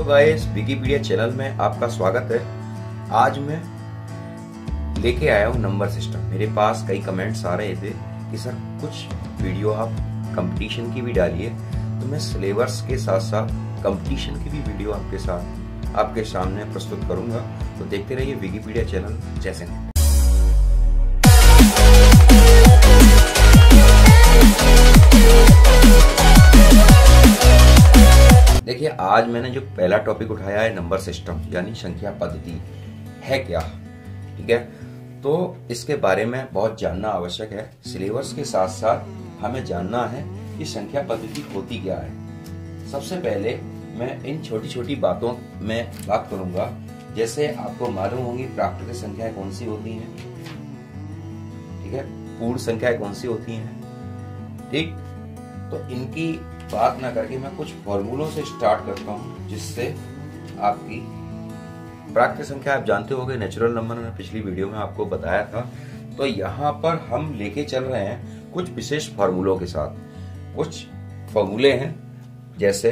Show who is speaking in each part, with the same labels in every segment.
Speaker 1: Guys, Wikipedia channel में आपका स्वागत है। आज मैं लेके आया हूँ नंबर सिस्टम। मेरे पास कई कमेंट्स आ रहे थे कि सर कुछ वीडियो आप कंपटीशन की भी डालिए, तो मैं सिलेबस के साथ साथ कंपटीशन की भी वीडियो आपके सामने प्रस्तुत करूंगा। तो देखते रहिए विकिपीडिया चैनल जैसे नहीं। देखिए, आज मैंने जो पहला टॉपिक उठाया है नंबर सिस्टम यानी संख्या पद्धति है क्या, ठीक है। तो इसके बारे में बहुत जानना आवश्यक है। सिलेबस के साथ साथ हमें जानना है कि संख्या पद्धति होती क्या है। सबसे पहले मैं इन छोटी छोटी बातों में बात करूंगा। जैसे आपको मालूम होगी प्राकृतिक संख्याएं कौन सी होती हैं, ठीक है, पूर्ण संख्याएं कौन सी होती हैं, ठीक। तो इनकी बात ना करके मैं कुछ फॉर्मूलों से स्टार्ट करता हूं, जिससे आपकी प्राकृतिक संख्या आप जानते होंगे, नेचुरल नंबर में पिछली वीडियो में आपको बताया था। तो यहाँ पर हम लेके चल रहे हैं कुछ विशेष फॉर्मूलों के साथ। कुछ फॉर्मूले हैं, जैसे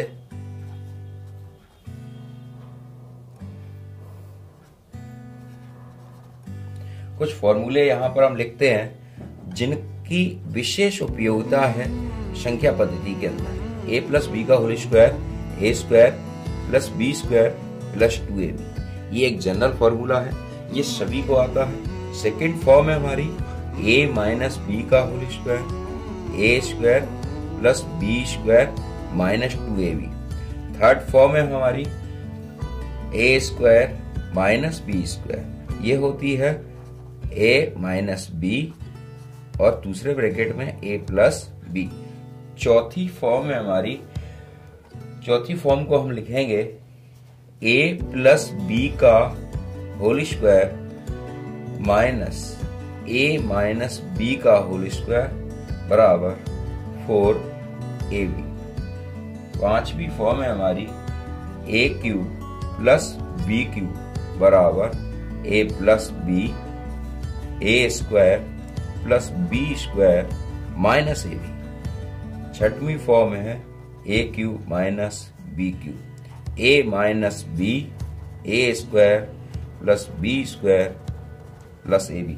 Speaker 1: कुछ फॉर्मूले यहाँ पर हम लिखते हैं जिनकी विशेष उपयोगिता है संख्या पद्धति के अंदर। a प्लस बी का whole square a square plus B square plus 2ab, ये एक जनरल फॉर्मूला है, ये सभी को आता है। सेकंड फॉर्म है हमारी a माइनस बी का whole square a square plus B square minus 2ab। Third form है हमारी a square minus B square, ये होती है a माइनस बी और दूसरे ब्रैकेट में a प्लस बी। चौथी फॉर्म है हमारी, चौथी फॉर्म को हम लिखेंगे a प्लस बी का whole square minus a minus B का होल स्क्वायर बराबर 4ab। पांचवी फॉर्म है हमारी a cube plus B cube बराबर a plus B a square plus B square minus ab। छठवीं फॉर्म है a cube minus B cube a minus B a square plus B square plus ab,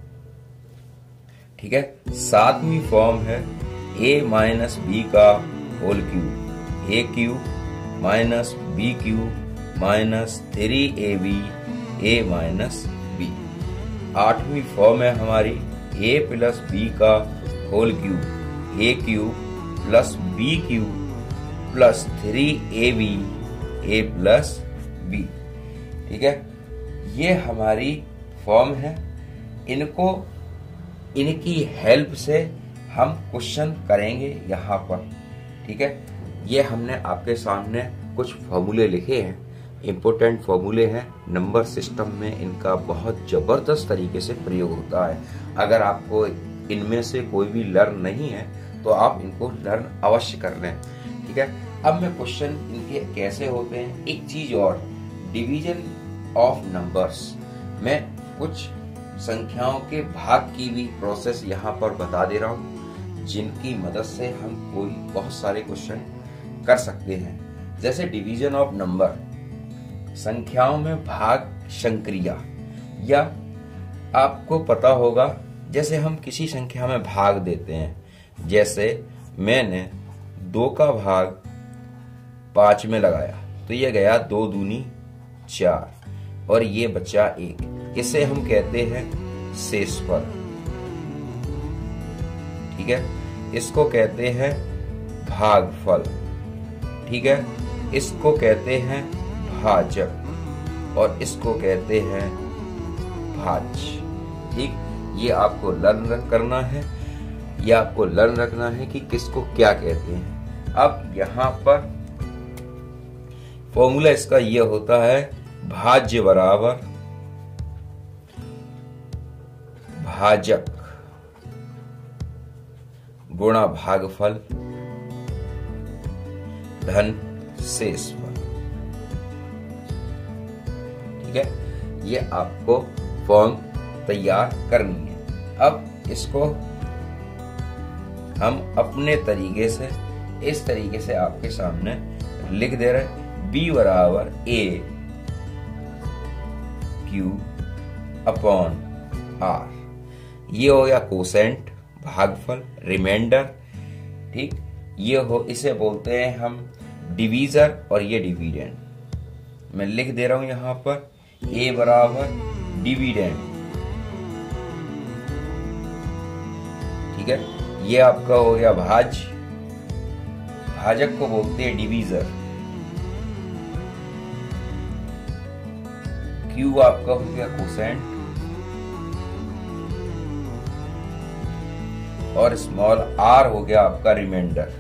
Speaker 1: ठीक है। सातवीं form है a minus B का whole cube a cube minus B cube minus 3ab a minus b। आठवीं form है हमारी a plus B का whole cube a cube plus B cube plus 3ab a plus b, ठीक है। ये हमारी form है। इनकी हेल्प से हम क्वेश्चन करेंगे यहाँ पर, ठीक है। ये हमने आपके सामने कुछ फॉर्मूले लिखे हैं, इम्पोर्टेंट फॉर्मूले हैं। नंबर सिस्टम में इनका बहुत जबरदस्त तरीके से प्रयोग होता है। अगर आपको इनमें से कोई भी लर्न नहीं है तो आप इनको लर्न अवश्य कर लें, ठीक है। अब मैं क्वेश्चन इनके कैसे होते हैं, एक चीज और, डिवीजन ऑफ नंबर्स में कुछ संख्याओं के भाग की भी प्रोसेस यहाँ पर बता दे रहा हूँ, जिनकी मदद से हम कोई बहुत सारे क्वेश्चन कर सकते हैं। जैसे डिवीजन ऑफ नंबर, संख्याओं में भाग संक्रिया, या आपको पता होगा जैसे हम किसी संख्या में भाग देते हैं। जैसे मैंने 2 का भाग 5 में लगाया तो ये गया 2 दूनी 4 और ये बचा 1। इसे हम कहते हैं शेषफल, ठीक है। इसको कहते हैं भागफल, ठीक है। इसको कहते हैं भाजक और इसको कहते हैं भाज्य, ठीक। ये आपको लर्न करना है, ये आपको लर्न रखना है कि किसको क्या कहते हैं। अब यहाँ पर फॉर्मूला इसका ये होता है, भाज्य बराबर भाजक गुणा भागफल धन शेषफल, ठीक है। ये आपको फॉर्म तैयार करनी है। अब इसको हम अपने तरीके से, इस तरीके से आपके सामने लिख दे रहे। बी बराबर ए क्यू अपॉन आर। ये हो गया कोसेंट, भागफल, रिमाइंडर। ठीक, ये हो, इसे बोलते हैं हम डिवीजर और ये डिविडेंड। मैं लिख दे रहा हूं यहां पर ए बराबर डिविडेंड। ठीक है, ये आपका हो गया भाज्य, भाजक को बोलते हैं डिवीजर। क्यू आपका हो गया कोसेंट और स्मॉल आर हो गया आपका रिमाइंडर।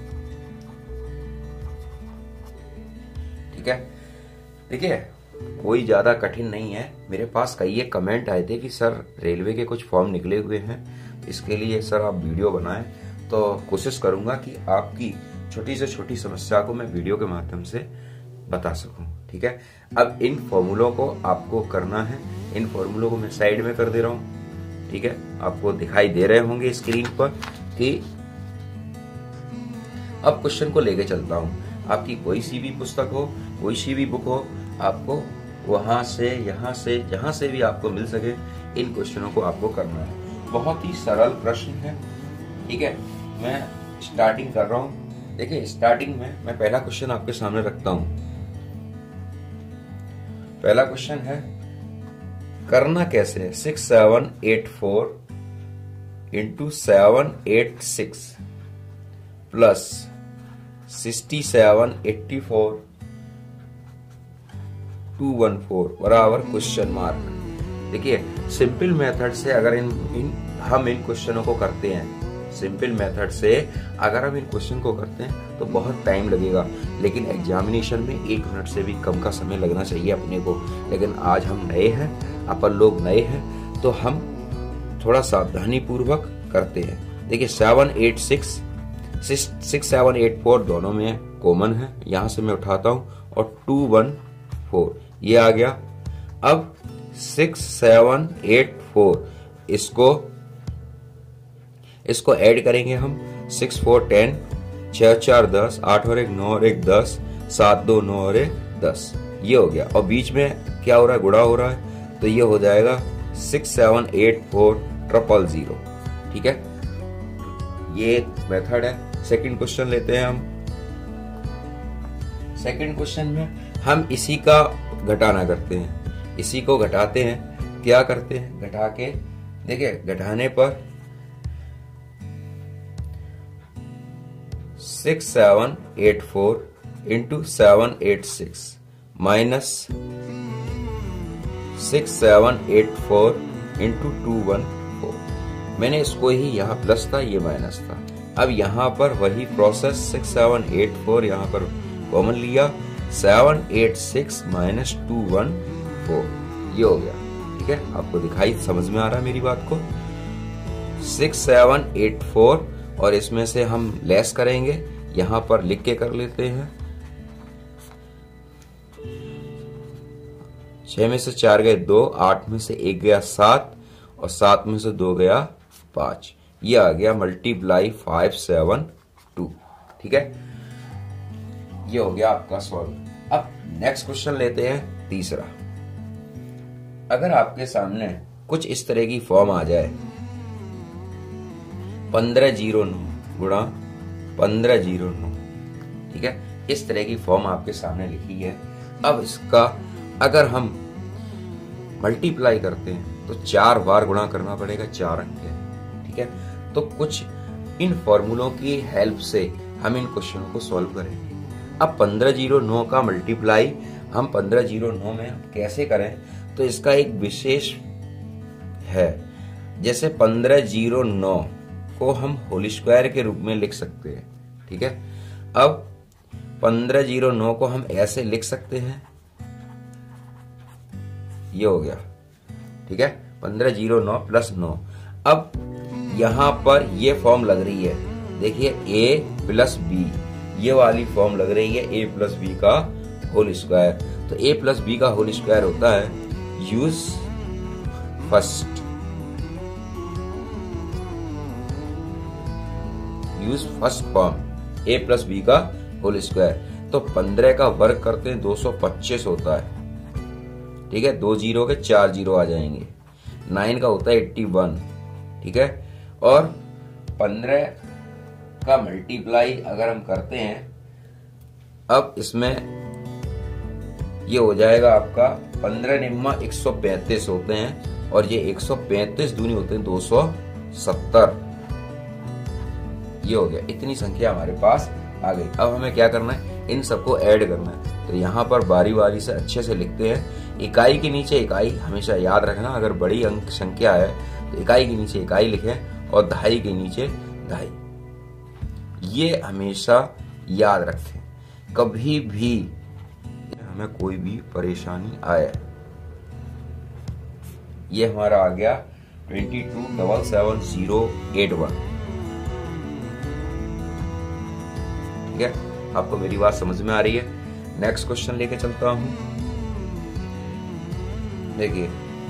Speaker 1: ठीक है, देखिए कोई ज्यादा कठिन नहीं है। मेरे पास कई एक कमेंट आए थे कि सर रेलवे के कुछ फॉर्म निकले हुए हैं, इसके लिए सर आप वीडियो बनाएं। तो कोशिश करूंगा कि आपकी छोटी से छोटी समस्या को मैं वीडियो के माध्यम से बता सकूं। ठीक है, अब इन फॉर्मूलों को आपको करना है। इन फॉर्मूलों को मैं साइड में कर दे रहा हूं। ठीक है, आपको दिखाई दे रहे होंगे स्क्रीन पर कि अब क्वेश्चन को लेके चलता हूं। आपकी कोई सी भी पुस्तक हो, कोई सी भी बुक हो, आपको वहां से, यहां से, जहां से भी आपको मिल सके, इन क्वेश्चनों को आपको करना है। बहुत ही सरल प्रश्न है। ठीक है, मैं स्टार्टिंग कर रहा हूं। देखिए, स्टार्टिंग में मैं पहला क्वेश्चन आपके सामने रखता हूं। पहला क्वेश्चन है, करना कैसे है 6784 इंटू 786 प्लस 6784 214 बराबर क्वेश्चन मार्क। देखिए, सिंपल मेथड से अगर हम इन क्वेश्चनों को करते हैं, सिंपल मेथड से अगर हम इन क्वेश्चन को करते हैं तो बहुत टाइम लगेगा, लेकिन एग्जामिनेशन में 1 मिनट से भी कम का समय लगना चाहिए अपने को। लेकिन आज हम नए हैं, अपन लोग नए हैं, तो हम थोड़ा सावधानी पूर्वक करते हैं। देखिए 786 6784 दोनों में कॉमन है, यहां से मैं उठाता हूं, और 214 ये आ गया। अब 6784 इसको ऐड करेंगे हम। 6 4 10, 6 4 10, 8 और 1 9 और 1 10, 7 2 9 और 1 10, ये हो गया। और बीच में क्या हो रहा है, गुणा हो रहा है, तो ये हो जाएगा 6784 000। ठीक है, ये एक मेथड है। सेकंड क्वेश्चन लेते हैं हम। सेकंड क्वेश्चन में हम इसी का घटाना करते हैं, इसी को घटाते हैं। क्या करते हैं, घटा के, देखिए घटाने पर 6784 इंटू 786 माइनस 6784 इंटू 214। मैंने इसको ही यहाँ प्लस था, ये माइनस था। अब यहाँ पर वही प्रोसेस, 6784 यहाँ पर कॉमन लिया, 786 माइनस 214, ये हो गया। ठीक है, आपको दिखाई समझ में आ रहा है मेरी बात को। 6784 और इसमें से हम लेस करेंगे, यहां पर लिख के कर लेते हैं। 6 में से 4 गए 2, 8 में से 1 गया 7 और 7 में से 2 गया 5, ये आ गया मल्टीप्लाई 572। ठीक है, ये हो गया आपका सॉल्व। अब नेक्स्ट क्वेश्चन लेते हैं, तीसरा। अगर आपके सामने कुछ इस तरह की फॉर्म आ जाए, 1509 गुणा 1509, ठीक है, इस तरह की फॉर्म आपके सामने लिखी है। अब इसका अगर हम मल्टीप्लाई करते हैं तो 4 बार गुणा करना पड़ेगा, 4 अंक है। ठीक है, तो कुछ इन फॉर्मूलों की हेल्प से हम इन क्वेश्चनों को सॉल्व करेंगे। अब 1509 का मल्टीप्लाई हम 1509 में कैसे करें, तो इसका एक विशेष है। जैसे 1509 को हम होल स्क्वायर के रूप में लिख सकते हैं। ठीक है, अब 1509 को हम ऐसे लिख सकते हैं, ये हो गया। ठीक है, 1509 प्लस 9। अब यहां पर ये फॉर्म लग रही है, देखिए a प्लस बी, ये वाली फॉर्म लग रही है a प्लस बी का होल स्क्वायर। तो a प्लस बी का होल स्क्वायर होता है use first form a plus B का होल स्क्वायर। तो 15 का वर्ग करते हैं 225 होता है, ठीक है। 2 जीरो के 4 जीरो आ जाएंगे। 9 का होता है 81, ठीक है। और 15 का मल्टीप्लाई अगर हम करते हैं, अब इसमें ये हो जाएगा आपका 15 निम्मा 135 होते हैं, और ये 135 दूनी होते हैं 270। ये हो गया, इतनी संख्या हमारे पास आ गई। अब हमें क्या करना है, इन सबको ऐड करना है। तो यहाँ पर बारी बारी से अच्छे से लिखते हैं। इकाई के नीचे इकाई हमेशा याद रखना, अगर बड़ी अंक संख्या है तो इकाई के नीचे इकाई लिखें और दहाई के नीचे दहाई, ये हमेशा याद रखें। कभी भी हमें कोई भी परेशानी आए, ये हमारा आ गया 22777081, ठीक है। आपको मेरी बात समझ में आ रही है। नेक्स्ट क्वेश्चन लेके चलता हूं। देखिए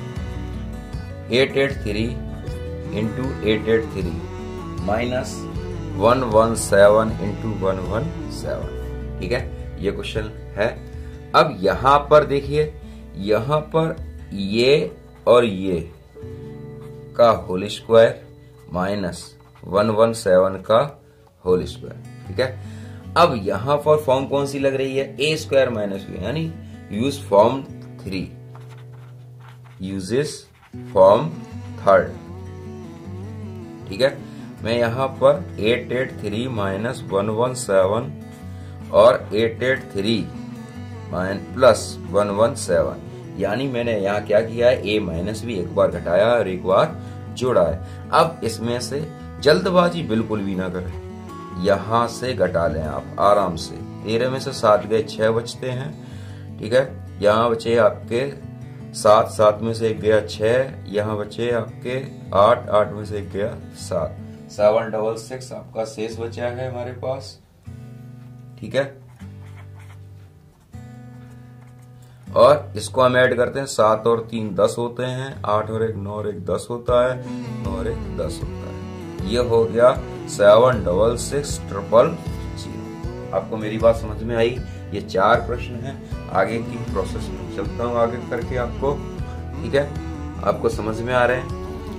Speaker 1: 883 इंटू 883 माइनस 117 इंटू 117, ठीक है, ये क्वेश्चन है। अब यहां पर देखिए, यहां पर ये और ये का होल स्क्वायर माइनस 117 का होल स्क्वायर, ठीक है। अब यहां पर फॉर्म कौन सी लग रही है, ए स्क्वायर माइनस बी, यानी यूज फॉर्म 3, यूजेस फॉर्म 3, ठीक है। मैं यहां पर 883 माइनस 117 और 883 प्लस 117, यानी मैंने यहाँ क्या किया है, ए माइनस भी एक बार घटाया और एक बार जोड़ा है। अब इसमें से जल्दबाजी बिल्कुल भी ना करें, यहां से घटा लें आप आराम से। 13 में से 7 गए, 6 बचते हैं, ठीक है। यहाँ बचे आपके 7, 7 में से 1 गया 6, यहाँ बचे आपके 8, 8 में से 1 गया 7, 766 आपका शेष बचा है हमारे पास, ठीक है। और इसको हम ऐड करते हैं, 7 और 3 10 होते हैं, 8 और 1 9 और 1 10 होता है, 9 और 1 10 होता है। ये हो गया 766000। आपको मेरी बात समझ में आई। ये 4 प्रश्न हैं। आगे की प्रोसेस में चलता हूँ आगे करके आपको, ठीक है, आपको समझ में आ रहे हैं।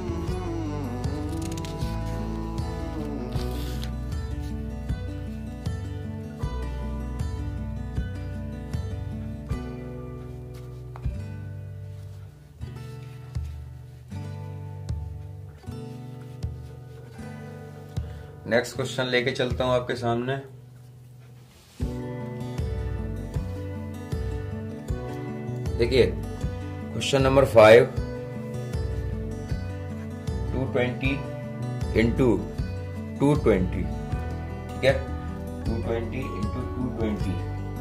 Speaker 1: नेक्स्ट क्वेश्चन लेके चलता हूं आपके सामने। देखिए क्वेश्चन नंबर 5, 220 इंटू 220, ठीक है, 220 इंटू 220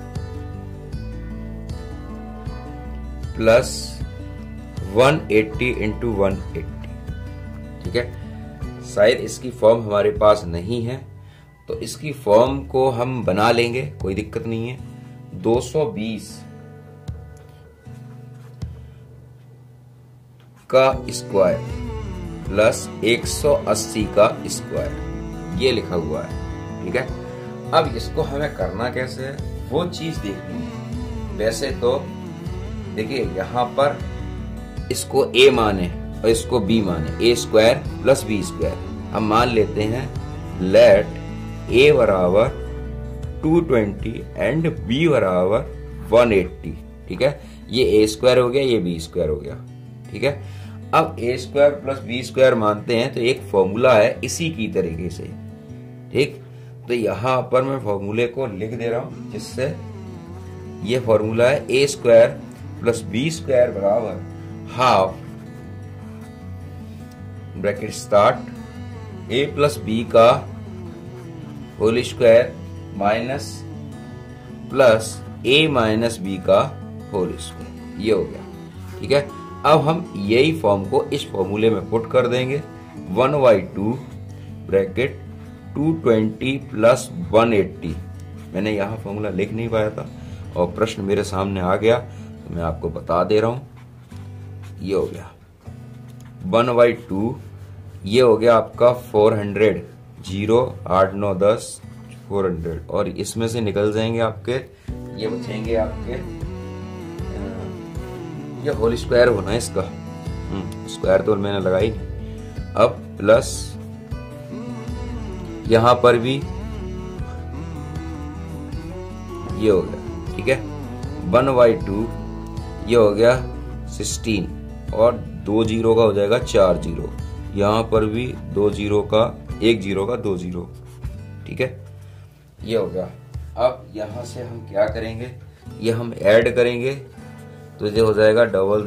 Speaker 1: प्लस 180 इंटू 180, ठीक है। शायद इसकी फॉर्म हमारे पास नहीं है, तो इसकी फॉर्म को हम बना लेंगे, कोई दिक्कत नहीं है। 220 का स्क्वायर प्लस 180 का स्क्वायर, ये लिखा हुआ है, ठीक है। अब इसको हमें करना कैसे है, वो चीज देखनी है। वैसे तो देखिए यहां पर इसको a माने और इसको b माने, a square plus b square. हम मान लेते हैं लेट a बराबर 220 एंड b बराबर 180, ठीक है। ये a स्क्वायर हो गया, ये b स्क्वायर हो गया, ठीक है। अब a square plus b square मानते हैं तो एक फॉर्मूला है इसी की तरीके से, ठीक। तो यहां पर मैं फॉर्मूले को लिख दे रहा हूं, जिससे ये फॉर्मूला है a square plus b square बराबर half bracket start a plus b का whole square minus plus a minus b का होल स्क्वायर, ये हो गया, ठीक है। अब हम यही फॉर्म को इस फॉर्मूले में पुट कर देंगे। 1/2 ब्रैकेट 220 प्लस 180। मैंने यहाँ फॉर्मूला लिख नहीं पाया था और प्रश्न मेरे सामने आ गया तो मैं आपको बता दे रहा हूं। ये हो गया 1/2, ये हो गया आपका 400, 0 8 9 10 400 और इसमें से निकल जाएंगे आपके, ये बचेंगे आपके, ये होल स्क्वायर होना है इसका, स्क्वायर तो मैंने लगाई नहीं। अब प्लस यहां पर भी ये हो गया, ठीक है, 1/2 ये हो गया 16 और 2 जीरो का हो जाएगा 4 जीरो, यहां पर भी 2 जीरो का 1 जीरो का 2 जीरो, ठीक है, ये हो गया। अब यहां से हम क्या करेंगे, ये हम ऐड करेंगे तो ये हो जाएगा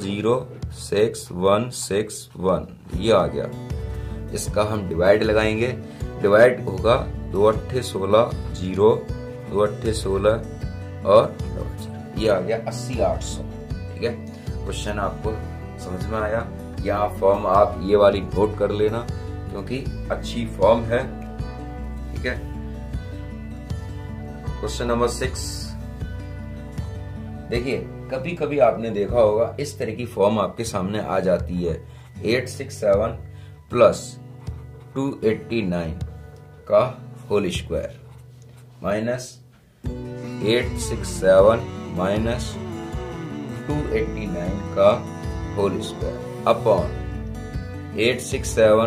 Speaker 1: 006161, ये आ गया। इसका हम डिवाइड लगाएंगे, डिवाइड होगा 2 8 16 0, 2 8 16 और ये आ गया 80,800, ठीक है। क्वेश्चन आपको समझ में आया? यहाँ फॉर्म आप ये वाली नोट कर लेना क्योंकि अच्छी फॉर्म है, ठीक है। क्वेश्चन नंबर 6 देखिए, कभी कभी आपने देखा होगा इस तरह की फॉर्म आपके सामने आ जाती है, 867 प्लस 289 का होल स्क्वायर माइनस 867 माइनस 289 का होल स्क्वायर अपॉन 867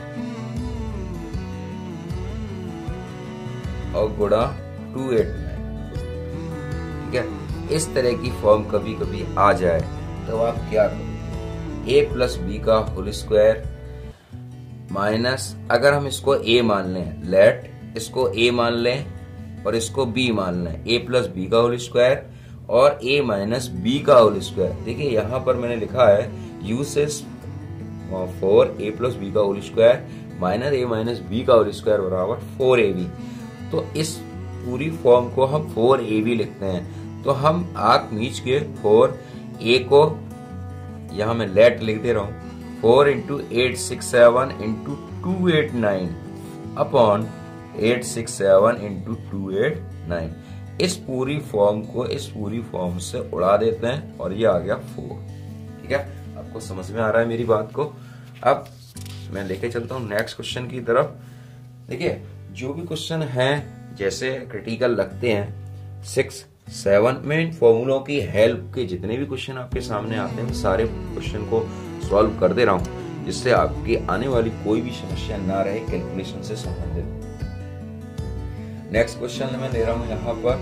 Speaker 1: और गुणा 289, ठीक है। इस तरह की फॉर्म कभी कभी आ जाए तो आप क्या करोगे, a प्लस बी का होल स्क्वायर माइनस, अगर हम इसको a मान लें, लेट इसको a मान लें और इसको b मान लें, a प्लस बी का होल स्क्वायर और a माइनस बी का होल स्क्वायर। देखिए यहाँ पर मैंने लिखा है uses for a plus B का whole square minus a minus B का होल स्क्वायर बराबर 4ab। तो इस पूरी फॉर्म को हम 4ab लिखते हैं। तो हम आंख मीच के 4a को यहाँ मैं लेट लिख दे रहा हूँ, 4 इंटू 867 इंटू 289 अपॉन 867 इंटू 289। इस पूरी फॉर्म को इस पूरी फॉर्म से उड़ा देते हैं और ये आ गया 4, ठीक है। आपको समझ में आ रहा है मेरी बात को? अब मैं लेके चलता हूँ नेक्स्ट क्वेश्चन की तरफ। देखिए, जो भी क्वेश्चन है जैसे क्रिटिकल लगते हैं 6 7 में, इन फॉर्मूलों की हेल्प के जितने भी क्वेश्चन आपके सामने आते हैं सारे क्वेश्चन को सॉल्व कर दे रहा हूं, जिससे आपकी आने वाली कोई भी समस्या ना रहे कैलकुलेशन से संबंधित। नेक्स्ट क्वेश्चन मैं ले रहा हूं यहां पर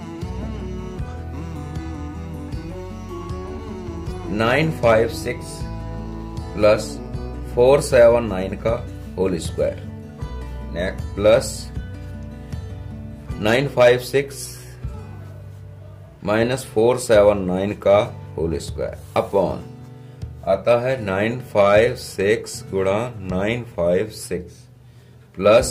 Speaker 1: 956 प्लस 479 का whole square, next plus 956 minus 479 का होल स्क्वायर अपॉन आता है 956 गुणा 956 प्लस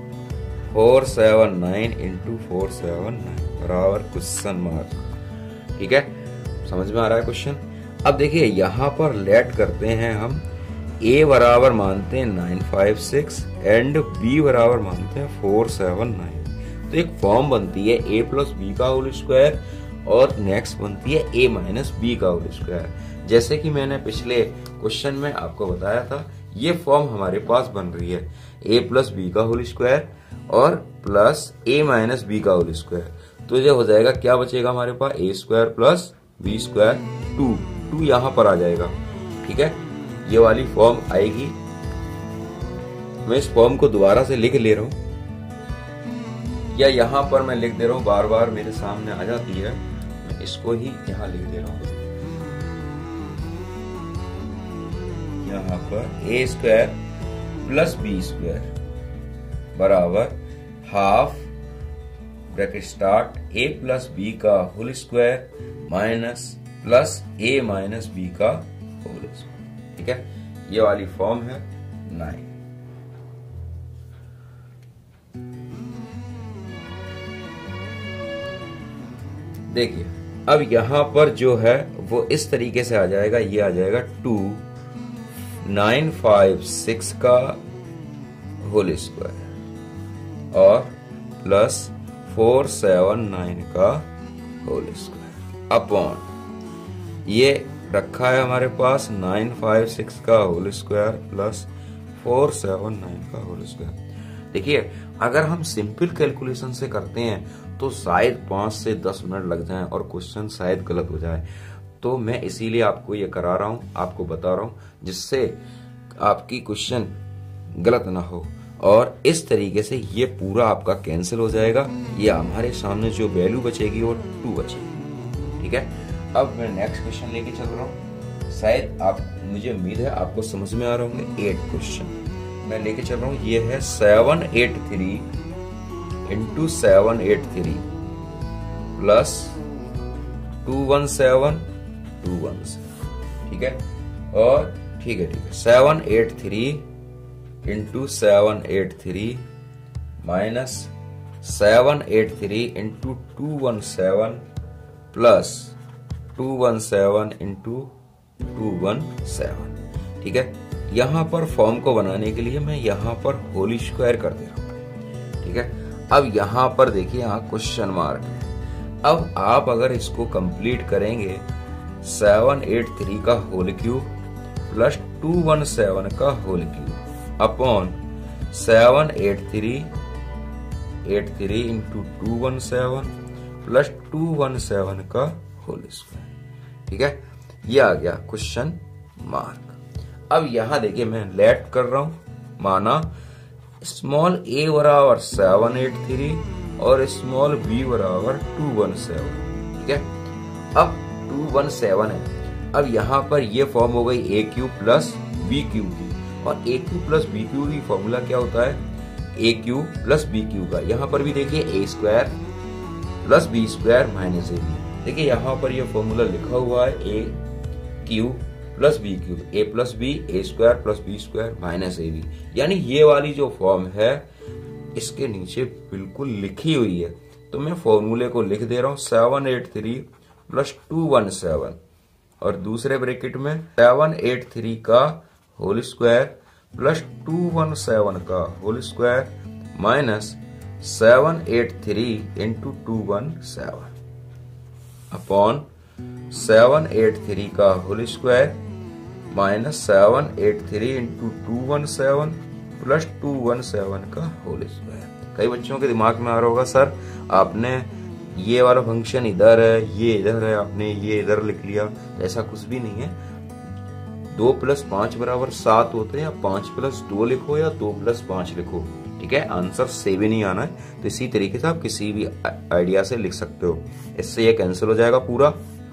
Speaker 1: 479 इंटू 479 बराबर क्वेश्चन मार्क, ठीक है। समझ में आ रहा है क्वेश्चन? अब देखिए यहाँ पर लेट करते हैं हम, a बराबर मानते हैं 956 एंड b बराबर मानते हैं 479। तो एक फॉर्म बनती है a प्लस बी का होल स्क्वायर और नेक्स्ट बनती है a माइनस बी का होल स्क्वायर। जैसे कि मैंने पिछले क्वेश्चन में आपको बताया था, ये फॉर्म हमारे पास बन रही है a प्लस बी का होल स्क्वायर और प्लस a माइनस बी का होल स्क्वायर। तो ये हो जाएगा, क्या बचेगा हमारे पास, a square plus B square 2 यहाँ पर आ जाएगा, ठीक है। ये वाली फॉर्म आएगी। मैं इस फॉर्म को दोबारा से लिख ले रहा हूं या यहाँ पर मैं लिख दे रहा हूँ, बार बार मेरे सामने आ जाती है, मैं इसको ही यहाँ लिख दे रहा हूँ। यहाँ पर a square plus B square बराबर half bracket start a plus B का whole square minus plus a minus B का होल स्क्वायर, ठीक है। ये वाली फॉर्म है 9। देखिए, अब यहां पर जो है वो इस तरीके से आ जाएगा, ये आ जाएगा 2956 का होल स्क्वायर और प्लस 479 का होल स्क्वायर अपॉन ये रखा है हमारे पास 956 का होल स्क्वायर प्लस 479 का होल स्क्वायर। देखिए अगर हम सिंपल कैलकुलेशन से करते हैं तो शायद 5 से 10 मिनट लग जाएं और क्वेश्चन शायद गलत हो जाए। तो मैं इसीलिए आपको ये करा रहा हूँ, आपको बता रहा हूँ, जिससे आपकी क्वेश्चन गलत ना हो। और इस तरीके से ये पूरा आपका कैंसिल हो जाएगा। ये हमारे सामने जो वैल्यू बचेगी वो 2 बचेगी। ठीक है, अब मैं नेक्स्ट क्वेश्चन लेके चल रहा हूँ। शायद आप, मुझे उम्मीद है आपको समझ में आ रहे होंगे। 8 क्वेश्चन मैं लेके चल रहा हूँ। ये है 783 इंटू 783 प्लस 217 217। ठीक है, और ठीक है 783 into 783 minus 783 into 217 plus 217 into 217। ठीक है, यहां पर फॉर्म को बनाने के लिए मैं यहां पर होल स्क्वायर कर दे रहा हूं। ठीक है, अब यहां पर देखिए यहां क्वेश्चन मार्क है। अब आप अगर इसको कंप्लीट करेंगे 783 का होल क्यूब प्लस 217 का whole cube upon 783 into 217 plus 217 का होल स्क्वायर। ठीक है, ये आ गया क्वेश्चन मार्क। अब यहां देखिए मैं लेट कर रहा हूं, माना स्मॉल a बराबर 783 और स्मॉल b बराबर 217। ठीक है, अब 217 है। अब यहां पर ये फॉर्म हो गई a cube plus b cube की, और a cube plus b cube की फॉर्मूला क्या होता है, a cube plus b cube का। यहां पर भी देखिए a square plus b square minus ab। देखिए यहां पर ये फॉर्मूला लिखा हुआ है a cube plus B cube, A plus B, A square plus B square minus A B. यानी ये वाली जो फॉर्म है इसके नीचे बिल्कुल लिखी हुई है। तो मैं फॉर्मूले को लिख दे रहा हूं 783 प्लस 217 और दूसरे ब्रैकेट में 783 का होल स्क्वायर प्लस 217 का whole square minus 783 into 217 upon 783 का whole square minus 783 into 217 plus 217 का होल स्क्वायर। कई बच्चों के दिमाग में आ रहा होगा सर आपने ये वाला फंक्शन इधर है, ये इधर है, आपने ये इधर लिख लिया। ऐसा कुछ भी नहीं है। 2 प्लस 5 बराबर 7 होते हैं, या 5 प्लस 2 लिखो या 2 प्लस 5 लिखो। ठीक है, आंसर सेम ही नहीं आना है। तो इसी तरीके से आप किसी भी आइडिया से लिख सकते हो। इससे ये कैंसिल हो जाएगा पूरा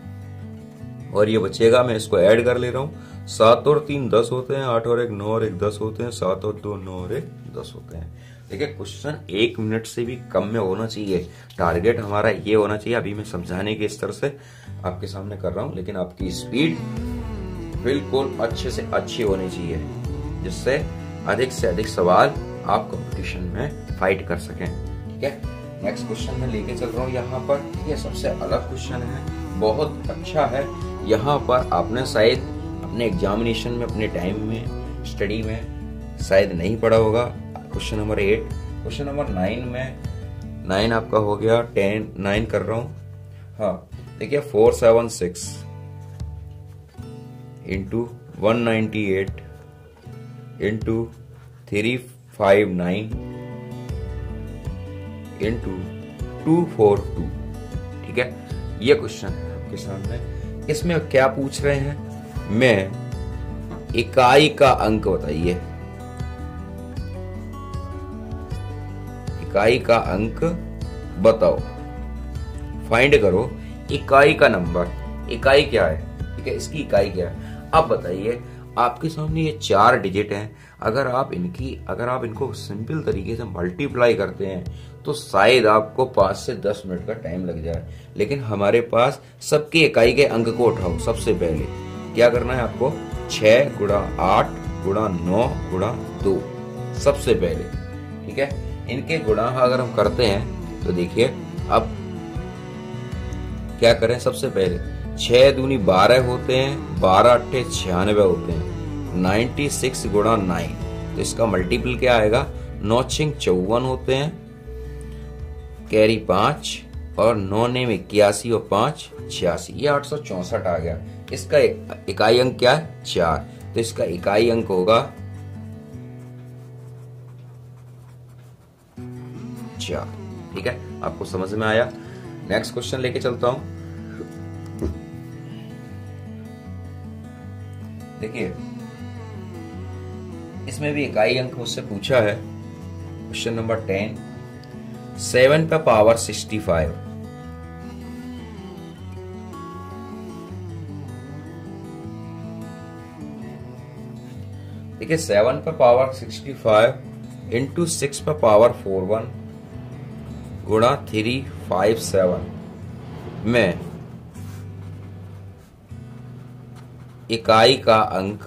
Speaker 1: और ये बचेगा। मैं इसको ऐड कर ले रहा हूँ। 7 और 3 10 होते हैं, 8 और 1 9 और 1 10 होते हैं, 7 और 2 9 और 1 10 होते हैं। देखिए क्वेश्चन 1 मिनट से भी कम में होना चाहिए। टारगेट हमारा ये होना चाहिए। अभी मैं समझाने के स्तर से आपके सामने कर रहा हूँ, लेकिन आपकी स्पीड बिल्कुल अच्छे से अच्छी होनी चाहिए, जिससे अधिक से अधिक सवाल आप कंपटीशन में फाइट कर सकें। ठीक है, नेक्स्ट क्वेश्चन में लेके चल रहा हूँ। यहाँ पर ये सबसे अलग क्वेश्चन है, बहुत अच्छा है। यहाँ पर आपने शायद अपने एग्जामिनेशन में, अपने टाइम में, स्टडी में शायद नहीं पढ़ा होगा। क्वेश्चन नंबर 8, क्वेश्चन नंबर 9 में 9 आपका हो गया 10 9 कर रहा हूँ। हाँ देखिए 476 इंटू 198 इंटू 359 इंटू 242। ठीक है, ये क्वेश्चन है आपके सामने। इसमें क्या पूछ रहे हैं, मैं इकाई का अंक बताइए। इकाई का अंक बताओ, फाइंड करो इकाई का नंबर। इकाई क्या है, ठीक है, इसकी इकाई क्या है। अब बताइए, आपके सामने ये 4 डिजिट हैं। अगर आप इनको सिंपल तरीके से मल्टीप्लाई करते हैं तो शायद आपको 5 से 10 मिनट का टाइम लग जाए। लेकिन हमारे पास सबकी इकाई के अंक को उठाओ। सबसे पहले क्या करना है आपको, 6 गुणा 8 गुणा 9 गुणा 2 सबसे पहले। ठीक है, इनके गुणा अगर हम करते हैं तो देखिए अब क्या करें। सबसे पहले 6 दूनी 12 होते हैं, 12 अट्ठे 96 होते हैं। 96 गुणा 9, तो इसका मल्टीपल क्या आएगा, 9 छिंग 54 होते हैं, कैरी 5 और 9 ने 81 और 5 86, ये 864 आ गया। इसका इकाई अंक क्या है, 4, तो इसका इकाई अंक होगा ठीक है, आपको समझ में आया। नेक्स्ट क्वेश्चन लेके चलता हूं। देखिए इसमें भी इकाई अंक मुझसे पूछा है। क्वेश्चन नंबर 10, 7 पे पावर 65। देखिए 7 पे पावर 65 इंटू 6 पे पावर 41 गुणा 357 में इकाई का अंक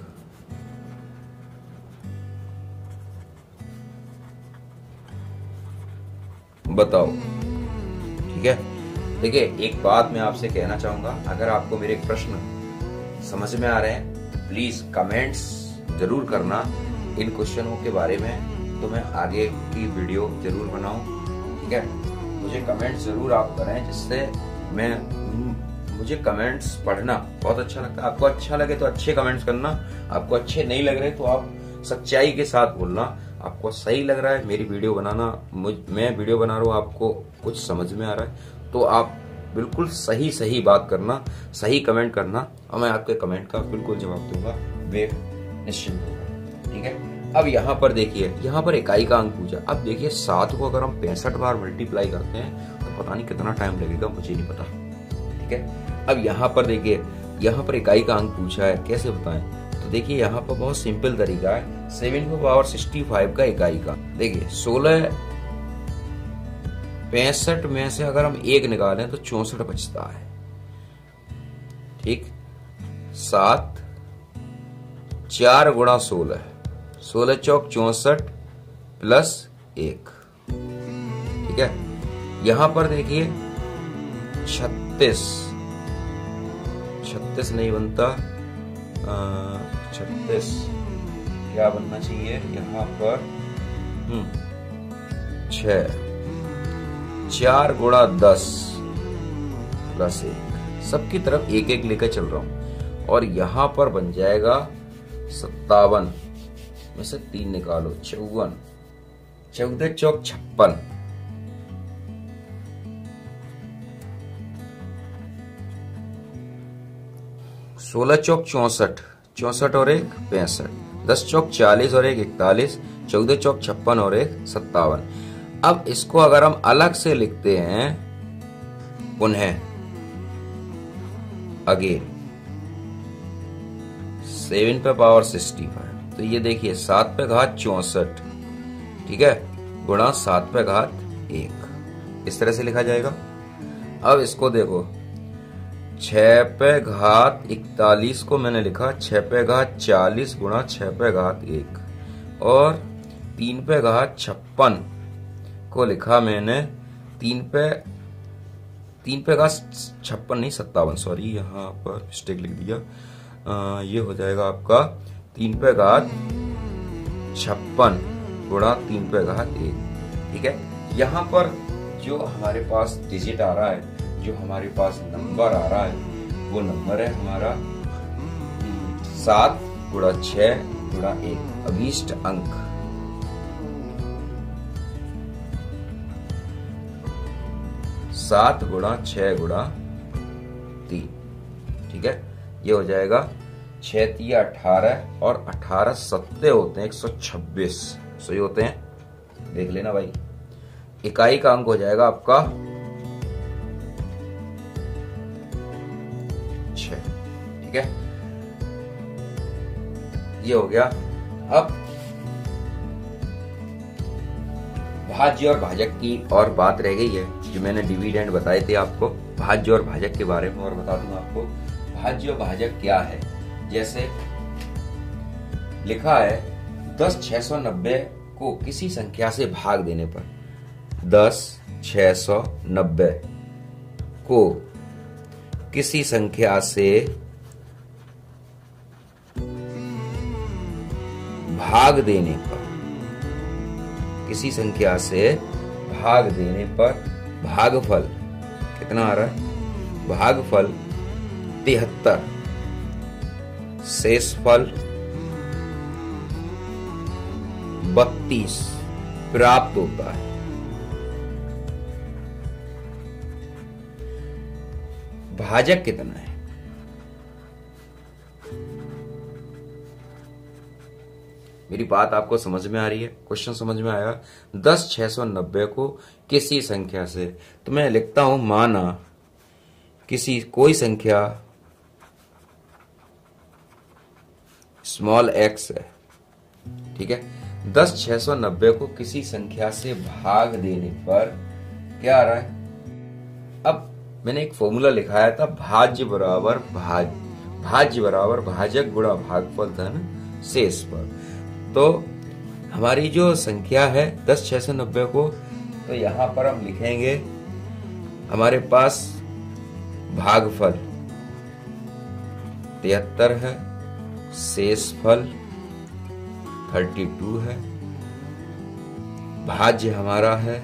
Speaker 1: बताओ। ठीक है, देखिए एक बात मैं आपसे कहना चाहूंगा, अगर आपको मेरे प्रश्न समझ में आ रहे हैं तो प्लीज कमेंट्स जरूर करना इन क्वेश्चनों के बारे में, तो मैं आगे की वीडियो जरूर बनाऊं। ठीक है, मुझे कमेंट्स जरूर आप करें, जिससे मुझे कमेंट्स पढ़ना बहुत अच्छा लगता है। आपको अच्छा लगे तो अच्छे कमेंट्स करना, आपको अच्छे नहीं लग रहे तो आप सच्चाई के साथ बोलना। आपको सही लग रहा है मेरी वीडियो बनाना, मैं वीडियो बना रहा हूँ, आपको कुछ समझ में आ रहा है तो आप बिल्कुल सही बात करना, सही कमेंट करना, और मैं आपके कमेंट का बिल्कुल जवाब दूंगा, वे निश्चिंत होगा। ठीक है, अब यहाँ पर देखिए, यहाँ पर इकाई का अंक पूछा। अब देखिए 7 को अगर हम 65 बार मल्टीप्लाई करते हैं तो पता नहीं कितना टाइम लगेगा, मुझे नहीं पता। ठीक है, अब यहाँ पर देखिए, यहाँ पर इकाई का अंक पूछा है, कैसे बताएं? तो देखिए यहाँ पर बहुत सिंपल तरीका है। 7 को पावर 65 का इकाई का, देखिए 16 65 में से अगर हम 1 निकालें तो 64 बचता है। ठीक, 7 4 गुणा 16, 16 चौक 64 प्लस 1। ठीक है, यहां पर देखिए 36 नहीं बनता, 36 क्या बनना चाहिए यहाँ पर? 6 4 गुणा 10 प्लस 1, सबकी तरफ 1 लेकर चल रहा हूं, और यहां पर बन जाएगा 57 में से 3 निकालो, 54, 14 चौक 56, 16 चौक 64, 64 और 1 65, 10 चौक 40 और 1 41, 14 चौक 56 और 1 57। अब इसको अगर हम अलग से लिखते हैं, पुनः अगेन 7 पे पावर 65, तो ये देखिए 7 पे घात 64, ठीक है, गुणा 7 पे घात 1, इस तरह से लिखा जाएगा। अब इसको देखो, 6 पे घात 41 को मैंने लिखा 6 पे घात 40 गुणा 6 पे घात 1, और 3 पे घात 56 को लिखा मैंने 3 पे घात 56 नहीं 57, सॉरी यहाँ पर मिस्टेक लिख दिया। ये हो जाएगा आपका 3 पे घात 56 गुणा 3 पे घात 1। ठीक है, यहाँ पर जो हमारे पास डिजिट आ रहा है, जो हमारे पास नंबर आ रहा है, वो नंबर है हमारा 7 गुणा 6 गुणा 1, अभीष्ट अंक। सात गुणा 6 गुणा 3, ठीक है, ये हो जाएगा 6 3 18, और 18 सत्ते होते हैं 126, सही होते हैं, देख लेना भाई। इकाई का अंक हो जाएगा आपका 6। ठीक है, ये हो गया। अब भाज्य और भाजक की और बात रह गई है, जो मैंने डिविडेंड बताए थे आपको। भाज्य और भाजक के बारे में और बता दूं आपको। भाज्य और भाजक क्या है, जैसे लिखा है 10 690 को किसी संख्या से भाग देने पर, 10 690 को किसी संख्या से भाग देने पर, किसी संख्या से भाग देने पर भागफल कितना आ रहा है? भागफल 73, शेषफल 32 प्राप्त होता है। भाजक कितना है? मेरी बात आपको समझ में आ रही है? क्वेश्चन समझ में आया? 10,690 को किसी संख्या से, तो मैं लिखता हूं माना किसी कोई संख्या स्मॉल x है, ठीक है। 10,690 को किसी संख्या से भाग देने पर क्या आ रहा है? अब मैंने एक फॉर्मूला लिखाया था, भाज्य बराबर भाजक गुणा भागफल धन शेषफल। तो हमारी जो संख्या है 10,690 को, तो यहां पर हम लिखेंगे हमारे पास भागफल 73 है, शेषफल 32 है, भाज्य हमारा है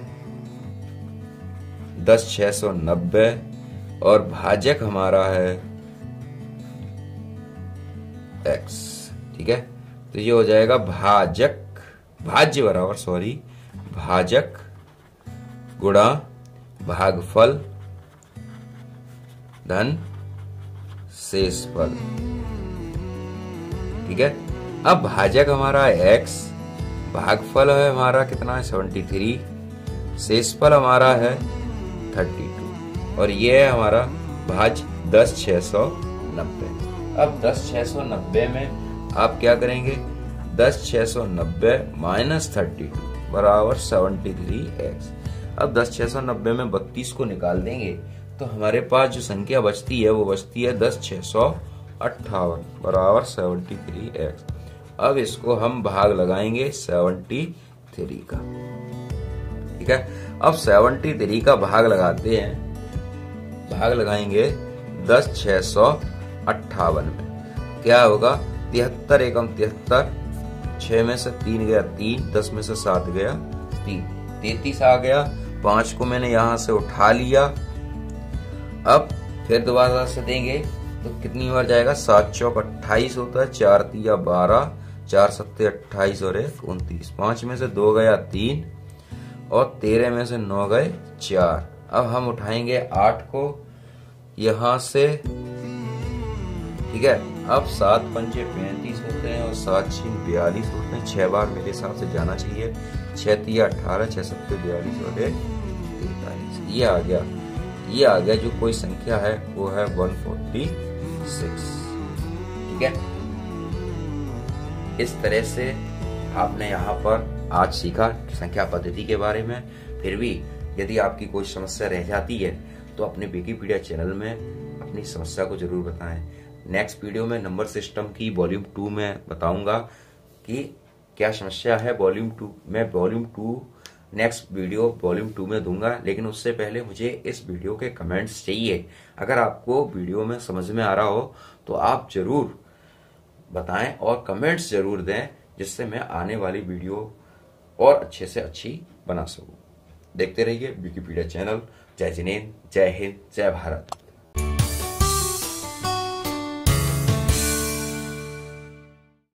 Speaker 1: 10,690 और भाजक हमारा है x, ठीक है। तो ये हो जाएगा भाज्य भाजक गुणा भागफल धन शेषफल, ठीक है। अब भाजक हमारा है x, भागफल है हमारा कितना है 73, शेषफल हमारा है 32 और ये है हमारा भाज्य 10,690। अब 10,690 में आप क्या करेंगे? 10,690 माइनस 32 बराबर 73x। अब 10,690 में 32 को निकाल देंगे तो हमारे पास जो संख्या बचती है वो बचती है 10,658 बराबर 73x। अब इसको हम भाग लगाएंगे 73 का, ठीक है। अब 73 का भाग लगाते हैं, भाग लगाएंगे 10,658 में, क्या होगा? 73 एकम 73, 6 में से 3 गया 3, 10 में से 7 गया 3, 33 आ गया। 5 को मैंने यहां से उठा लिया। अब फिर दोबारा से देंगे तो कितनी बार जाएगा? 7 चौक 28 होता है, 4 तिया 12, 4 सत्ते 28 और 1 29। 5 में से 2 गया 3 और 13 में से 9 गए 4। अब हम उठाएंगे 8 को यहां से, ठीक है। अब 7 पंजे 35 होते हैं और 7 छीन 42 होते हैं। 6 बार मेरे हिसाब से जाना चाहिए। 6 तिया 18, 6 सत्ते 42 और 43। ये आ गया जो कोई संख्या है वो है 146, ठीक है। इस तरह से आपने यहाँ पर आज सीखा संख्या पद्धति के बारे में। फिर भी यदि आपकी कोई समस्या रह जाती है तो अपने विकिपीडिया चैनल में अपनी समस्या को जरूर बताएं। नेक्स्ट वीडियो में नंबर सिस्टम की वॉल्यूम 2 में बताऊंगा कि क्या समस्या है। वॉल्यूम 2 नेक्स्ट वीडियो वॉल्यूम 2 में दूंगा, लेकिन उससे पहले मुझे इस वीडियो के कमेंट्स चाहिए। अगर आपको वीडियो में समझ में आ रहा हो तो आप जरूर बताएं और कमेंट्स जरूर दें, जिससे मैं आने वाली वीडियो और अच्छे से अच्छी बना सकूं। देखते रहिए विकिपीडिया चैनल। जय जिनेंद्र, जय हिंद, जय भारत।